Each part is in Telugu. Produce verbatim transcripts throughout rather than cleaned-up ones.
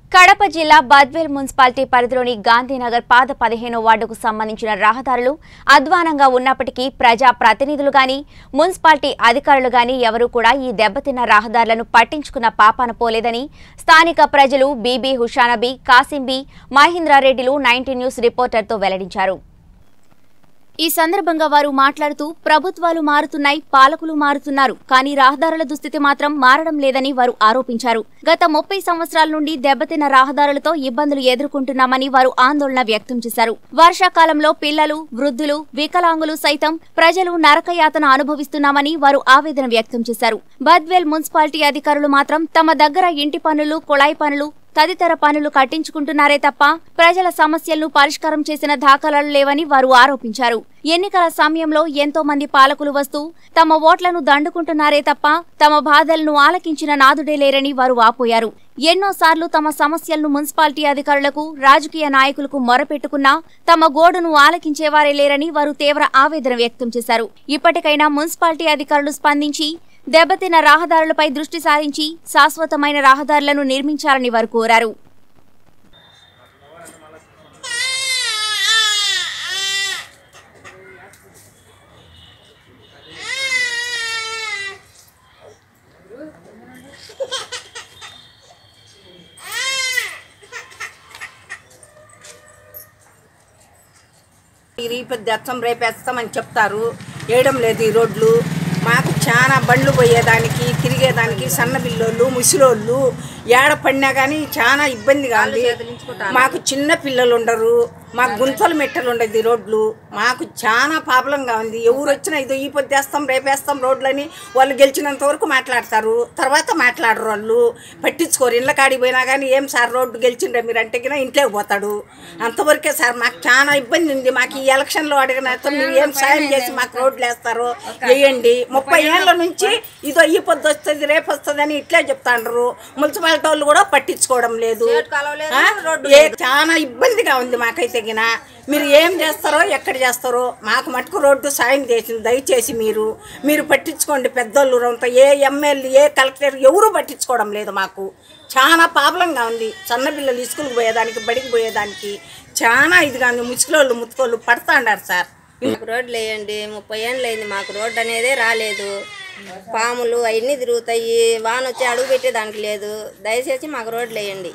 కడప జిల్లా బద్వేల్ మున్సిపాలిటీ పరిధిలోని గాంధీనగర్ పాద పదిహేను వార్డుకు సంబంధించిన రహదారులు అధ్వానంగా ఉన్నప్పటికీ ప్రజా ప్రతినిధులు గాని మున్సిపాలిటీ అధికారులు గాని ఎవరూ కూడా ఈ దెబ్బతిన్న రహదారులను పట్టించుకున్న పాపాన పోలేదని స్థానిక ప్రజలు బీబీ హుషానబీ కాసింబీ మహేంద్రారెడ్డిలు నైన్టీన్ న్యూస్ రిపోర్టర్తో వెల్లడించారు। ఈ సందర్భంగా వారు మాట్లాడుతూ ప్రభుత్వాలు మారుతున్నాయి, పాలకులు మారుతున్నారు, కానీ రహదారుల దుస్థితి మాత్రం మారడం లేదని వారు ఆరోపించారు। గత ముప్పై సంవత్సరాల నుండి దెబ్బతిన్న రహదారులతో ఇబ్బందులు ఎదుర్కొంటున్నామని వారు ఆందోళన వ్యక్తం చేశారు। వర్షాకాలంలో పిల్లలు, వృద్ధులు, వికలాంగులు సైతం ప్రజలు నరకయాతన అనుభవిస్తున్నామని వారు ఆవేదన వ్యక్తం చేశారు। బద్వేల్ మున్సిపాలిటీ అధికారులు మాత్రం తమ దగ్గర ఇంటి పనులు, కుళాయి పనులు తదితర పనులు కట్టించుకుంటున్నారే తప్ప ప్రజల సమస్యలను పరిష్కారం చేసిన దాఖలాలు లేవని వారు ఆరోపించారు। ఎన్నికల సమయంలో ఎంతో మంది పాలకులు వస్తూ తమ ఓట్లను దండుకుంటున్నారే తప్ప తమ బాధలను ఆలకించిన నాదుడే లేరని వారు వాపోయారు। ఎన్నోసార్లు తమ సమస్యలను మున్సిపాలిటీ అధికారులకు, రాజకీయ నాయకులకు మొరపెట్టుకున్నా తమ గోడును ఆలకించేవారే లేరని వారు తీవ్ర ఆవేదన వ్యక్తం చేశారు। ఇప్పటికైనా మున్సిపాలిటీ అధికారులు స్పందించి దెబ్బతిన్న రహదారులపై దృష్టి సారించి శాశ్వతమైన రహదారులను నిర్మించాలని వారు కోరారు। రేపు రేపేస్తామని చెప్తారు, వేయడం లేదు ఈ రోడ్లు। మాకు చాలా బండ్లు పోయేదానికి, తిరిగేదానికి సన్న పిల్లోళ్ళు, ముసిలోళ్ళు ఏడ పడినా కానీ చాలా ఇబ్బందిగా ఉంది। మాకు చిన్న పిల్లలు ఉండరు, మాకు గుంతలు మెట్టలు ఉండదు రోడ్లు, మాకు చాలా ప్రాబ్లంగా ఉంది। ఎవరు వచ్చినా ఇదో ఈ పొద్దేస్తాం రేపేస్తాం రోడ్లని వాళ్ళు గెలిచినంత వరకు మాట్లాడతారు, తర్వాత మాట్లాడరు, వాళ్ళు పట్టించుకోరు। ఇళ్ళ కాడికి పోయినా కానీ ఏం సార్ రోడ్డు గెలిచిండ్రే మీరు అంటే కినా ఇంట్లోకి పోతాడు, అంతవరకే సార్। మాకు చాలా ఇబ్బంది ఉంది। మాకు ఈ ఎలక్షన్లో అడిగిన మీరు ఏం సాయం చేసి మాకు రోడ్లు వేస్తారో వేయండి। ముప్పై ఏళ్ళ నుంచి ఇదో ఈ పొద్దు వస్తుంది రేపు వస్తుంది అని ఇట్లే చెప్తాండ్రు, మున్సిపాలిటీ వాళ్ళు కూడా పట్టించుకోవడం లేదు। చాలా ఇబ్బందిగా ఉంది మాకైతే గిన। మీరు ఏం చేస్తారో ఎక్కడ చేస్తారో మాకు మటుకు రోడ్డు సాయం చేసింది, దయచేసి మీరు మీరు పట్టించుకోండి। పెద్దోళ్ళు అంతా ఏ ఎమ్మెల్యే ఏ కలెక్టర్ ఎవరు పట్టించుకోవడం లేదు, మాకు చాలా ప్రాబ్లంగా ఉంది। సన్నపిల్లలు స్కూల్కి పోయేదానికి, బడికి పోయేదానికి చాలా ఇదిగా ఉంది। ముచ్చుకోళ్ళు ముత్తుకోళ్ళు పడతాండారు సార్। రోడ్లు వేయండి, ముప్పై ఏళ్ళు అయింది మాకు రోడ్డు అనేదే రాలేదు, పాములు అవన్నీ తిరుగుతాయి, వాన వచ్చి అడుగు పెట్టేదానికి లేదు, దయచేసి మాకు రోడ్లు వేయండి।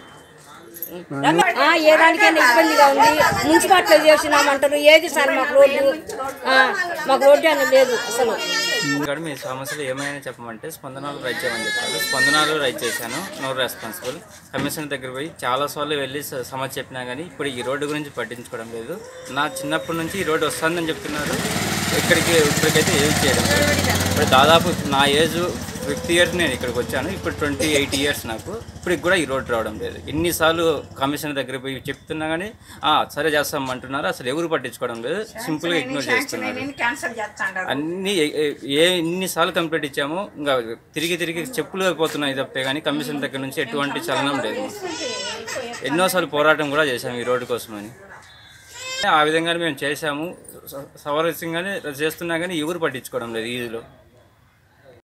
ఏ దానికైనా ఇబ్బందిగా ఉంది, మున్సిపాలిటీ చేసినామంటారు, ఏది సార్ మాకు రోడ్డు మాకు రోడ్డు అనేది లేదు అసలు। ఇక్కడ మీ సమస్యలు ఏమైనా చెప్పమంటే స్పందనాలు రైట్ చేయమని చెప్పారు, స్పందనాలు రైట్ చేశాను, నో రెస్పాన్సిబుల్। కమిషన్ దగ్గర పోయి చాలాసార్లు వెళ్ళి సమస్య చెప్పినా కానీ ఇప్పుడు ఈ రోడ్డు గురించి పట్టించుకోవడం లేదు। నా చిన్నప్పటి నుంచి ఈ రోడ్డు వస్తుందని చెప్తున్నారు, ఇక్కడికి ఇప్పటికైతే ఏది చేయడం లేదు। ఇప్పుడు దాదాపు నా ఏజ్ ఫిఫ్టీ ఇయర్స్ నేను ఇక్కడికి వచ్చాను, ఇప్పుడు ట్వంటీ ఎయిట్ ఇయర్స్ నాకు, ఇప్పటికి కూడా ఈ రోడ్డు రావడం లేదు। ఎన్నిసార్లు కమిషన్ దగ్గర పోయి చెప్తున్నా కానీ సరే చేస్తాం అంటున్నారు, అసలు ఎవరు పట్టించుకోవడం లేదు, సింపుల్గా ఇగ్నోర్ చేస్తున్నారు। అన్ని ఏ ఎన్నిసార్లు కంప్లీట్ ఇచ్చామో ఇంకా తిరిగి తిరిగి చెప్పులు అయిపోతున్నాయి తప్పే కానీ కమిషన్ దగ్గర నుంచి ఎటువంటి చలనం లేదు। ఎన్నోసార్లు పోరాటం కూడా చేశాము ఈ రోడ్డు కోసమని, ఆ విధంగానే మేము చేశాము, సవరించగానే చేస్తున్నా కానీ ఎవరు పట్టించుకోవడం లేదు ఈజీలో।